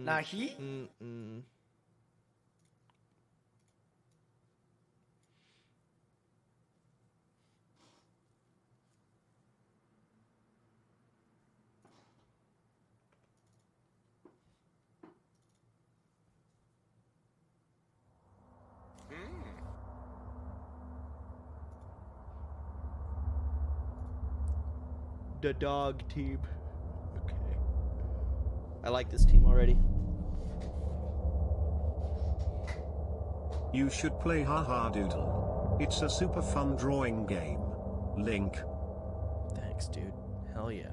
Nahi? The dog team. Okay. I like this team already. You should play Haha Doodle. It's a super fun drawing game. Link. Thanks, dude. Hell yeah.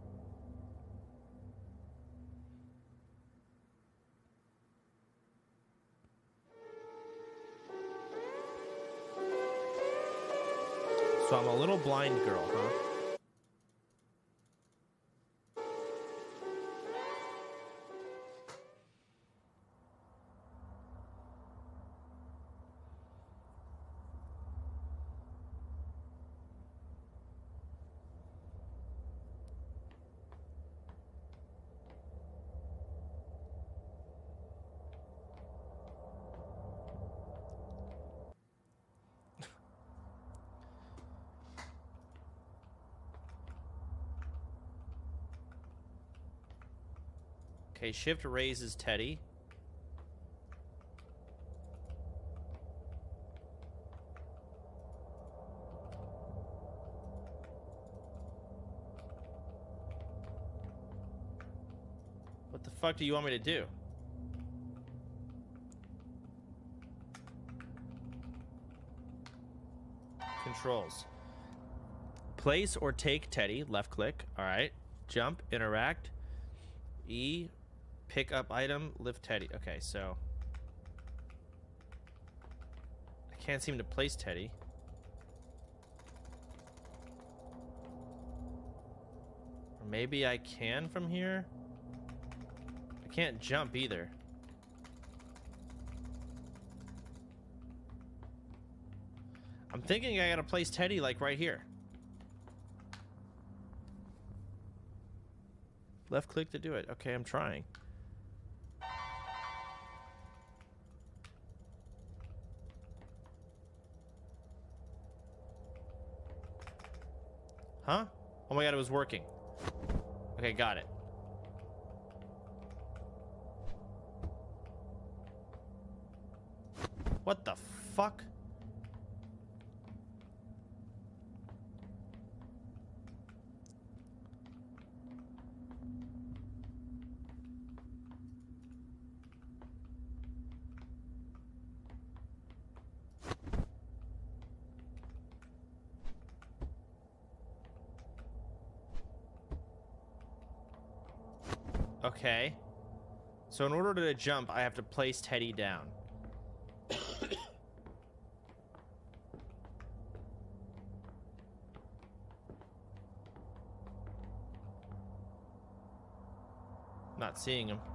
So I'm a little blind girl, huh? Okay, shift raises Teddy. What the fuck do you want me to do? Controls. Place or take Teddy, left click. All right. Jump, interact. E, pick up item, lift Teddy. Okay, so I can't seem to place Teddy. Or maybe I can from here? I can't jump either. I'm thinking I gotta place Teddy like right here. Left click to do it. Okay, I'm trying. Huh? Oh my god, it was working. Okay, got it. What the fuck? Okay. So in order to jump, I have to place Teddy down. Not seeing him.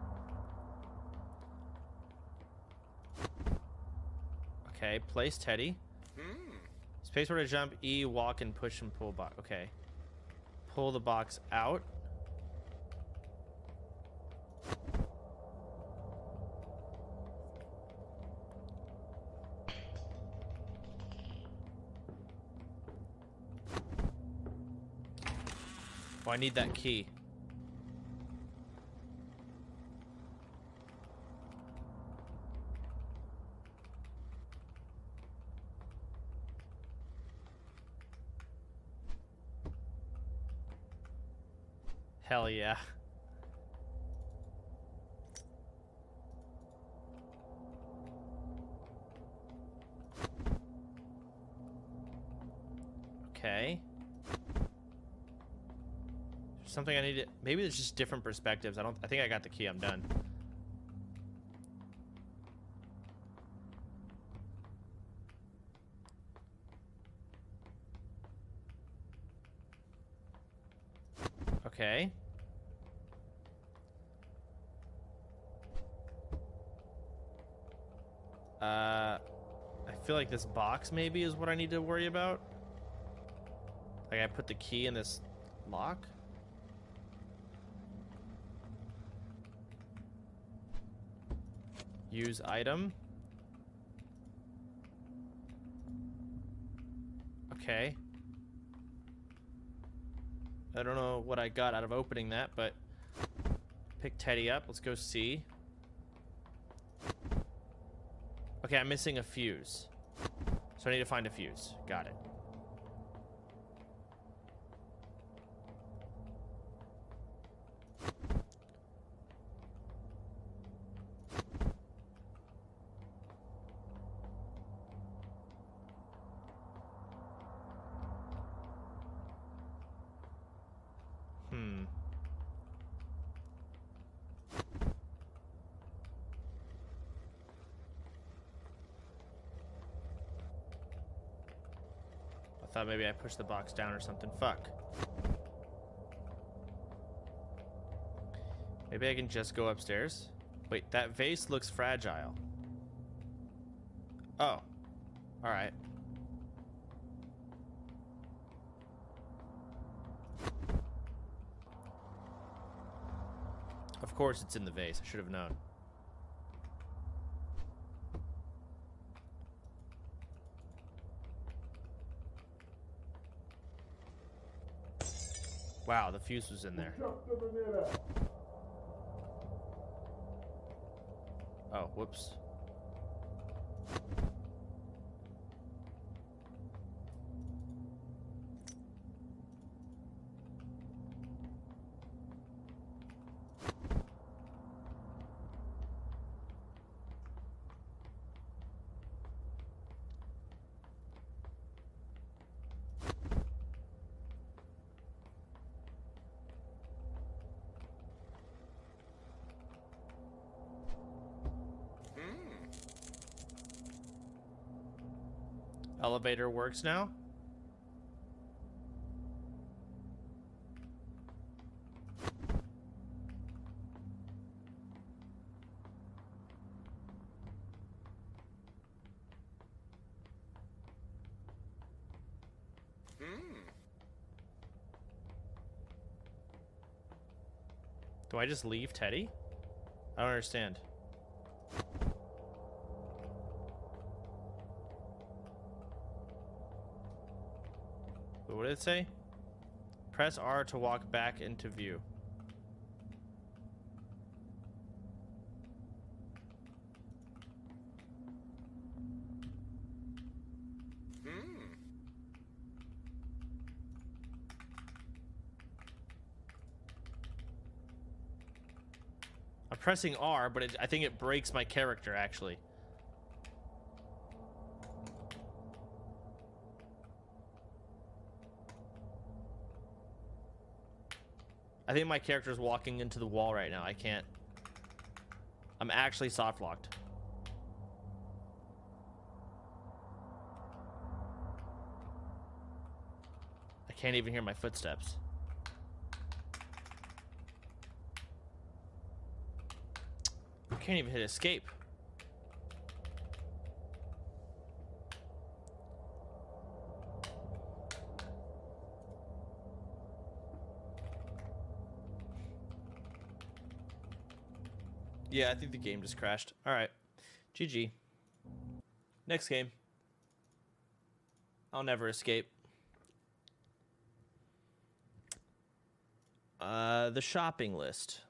Okay, place Teddy. Space where to jump, E, walk, and push and pull box. Okay. Pull the box out. Oh, I need that key. Hell yeah. Okay. Something I need to... Maybe there's just different perspectives. I think I got the key. I'm done. Okay. I feel like this box maybe is what I need to worry about. Like I put the key in this lock. Use item. Okay. I don't know what I got out of opening that, but pick Teddy up. Let's go see. Okay, I'm missing a fuse. So I need to find a fuse. Got it. I thought maybe I pushed the box down or something. Fuck. Maybe I can just go upstairs. Wait, that vase looks fragile. Oh. Alright. Of course it's in the vase. I should have known. Wow, the fuse was in there. Oh, whoops. Elevator works now. Do I just leave Teddy? I don't understand. What did it say? Press R to walk back into view. I'm pressing R, but I think it breaks my character, actually. I think my character is walking into the wall right now. I can't. I'm actually soft locked. I can't even hear my footsteps. I can't even hit escape. Yeah, I think the game just crashed. All right. GG. Next game. I'll never escape. The shopping list.